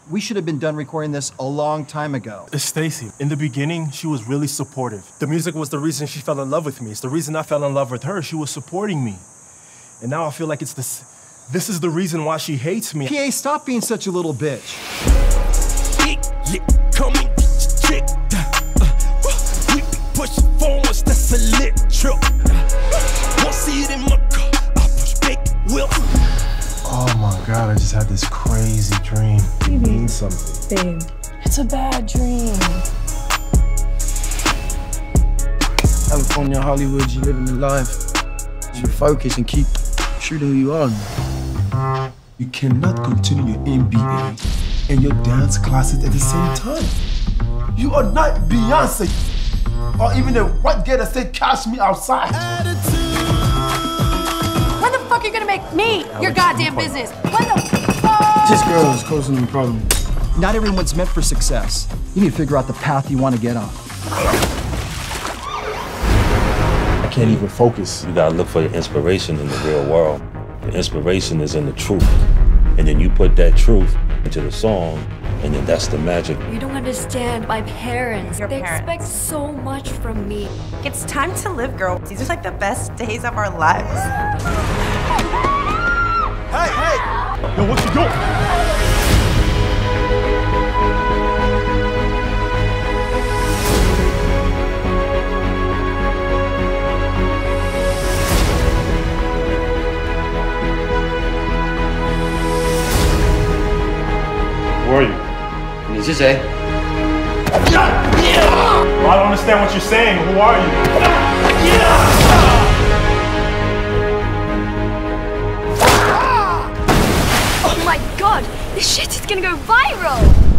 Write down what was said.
We should have been done recording this a long time ago. It's Stacy. In the beginning, she was really supportive. The music was the reason she fell in love with me. It's the reason I fell in love with her. She was supporting me. And now I feel like it's this is the reason why she hates me. PA, stop being such a little bitch. Come and get your chick. We be pushing forwards, that's a lit trip. Won't see it in my car, I push big wheels. Oh my God, I just had this crazy dream. It means something. Babe, it's a bad dream. California, Hollywood, you living the life. You focus and keep true to who you are. You cannot continue your MBA and your dance classes at the same time. You are not Beyonce or even a white girl that said cash me outside. When the fuck are you gonna make me your goddamn business? When the fuck? This girl is causing a problem. Not everyone's meant for success. You need to figure out the path you want to get on. I can't even focus. You gotta look for your inspiration in the real world. The inspiration is in the truth. And then you put that truth into the song, and then that's the magic. You don't understand my parents. They expect so much from me. It's time to live, girl. These are like the best days of our lives. Hey! Yo, what you doing? Who are you? What does it say? Well, I don't understand what you're saying. Who are you? Oh my god, this shit is gonna go viral!